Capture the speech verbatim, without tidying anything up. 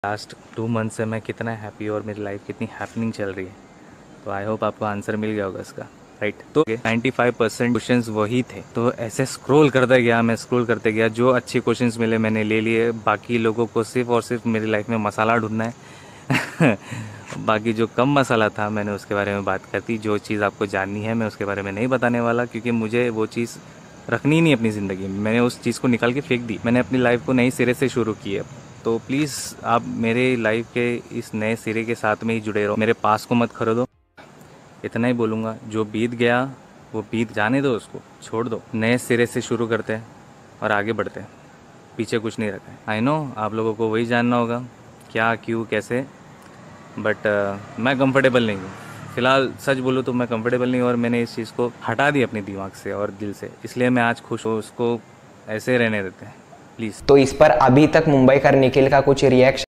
Last two month से मैं कितना हैप्पी और मेरी लाइफ कितनी हैपनिंग चल रही है। तो आई होप आपको आंसर मिल गया होगा इसका, राइट। तो नाइन्टी फाइव परसेंट क्वेश्चंस वही थे। तो ऐसे स्क्रॉल करता गया मैं स्क्रॉल करते गया, जो अच्छे क्वेश्चंस मिले मैंने ले लिए। बाकी लोगों को सिर्फ और सिर्फ मेरी लाइफ में मसाला ढूंढना है बाकी जो कम मसाला था मैंने उसके बारे में बात कर दी। जो चीज़ आपको जाननी है मैं उसके बारे में नहीं बताने वाला, क्योंकि मुझे वो चीज़ रखनी ही नहीं अपनी ज़िंदगी में। मैंने उस चीज़ को निकाल के फेंक दी। मैंने अपनी लाइफ को नई सिरे से शुरू की है। तो प्लीज़ आप मेरे लाइफ के इस नए सिरे के साथ में ही जुड़े रहो। मेरे पास को मत खरीदो। इतना ही बोलूँगा। जो बीत गया वो बीत जाने दो, उसको छोड़ दो। नए सिरे से शुरू करते हैं और आगे बढ़ते हैं। पीछे कुछ नहीं रखा है। आई नो आप लोगों को वही जानना होगा क्या, क्यों, कैसे, बट uh, मैं कंफर्टेबल नहीं हूँ फ़िलहाल। सच बोलूँ तो मैं कंफर्टेबल नहीं हूँ और मैंने इस चीज़ को हटा दी अपने दिमाग से और दिल से। इसलिए मैं आज खुश हूँ। उसको ऐसे रहने देते हैं प्लीज़। तो इस पर अभी तक मुंबई का निखिल का कुछ रिएक्शन